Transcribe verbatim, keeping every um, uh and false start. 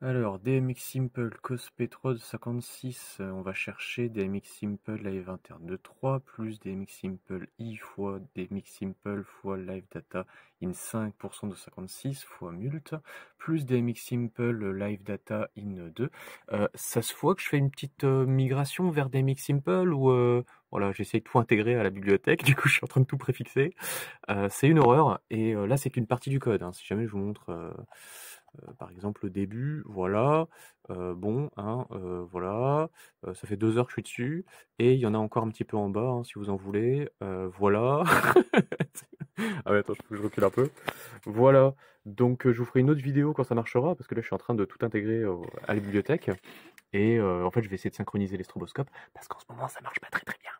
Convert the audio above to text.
Alors, D M X Simple, Cospetrol cinquante-six, euh, on va chercher D M X Simple Live Interne deux trois plus D M X Simple I fois D M X Simple fois Live Data in cinq pour cent de cinquante-six fois Mult, plus D M X Simple Live Data in deux. Euh, ça se voit que je fais une petite euh, migration vers D M X Simple ou euh, voilà, j'essaie de tout intégrer à la bibliothèque, du coup je suis en train de tout préfixer. Euh, c'est une horreur, et euh, là c'est qu'une partie du code, hein. Si jamais je vous montre euh, euh, par exemple le début, voilà, euh, bon, hein, euh, voilà, euh, ça fait deux heures que je suis dessus, et il y en a encore un petit peu en bas, hein, si vous en voulez, euh, voilà. Ah ouais, attends, faut que je recule un peu. Voilà, donc euh, je vous ferai une autre vidéo quand ça marchera, parce que là je suis en train de tout intégrer euh, à la bibliothèque, et euh, en fait je vais essayer de synchroniser les stroboscopes, parce qu'en ce moment ça marche pas très très bien.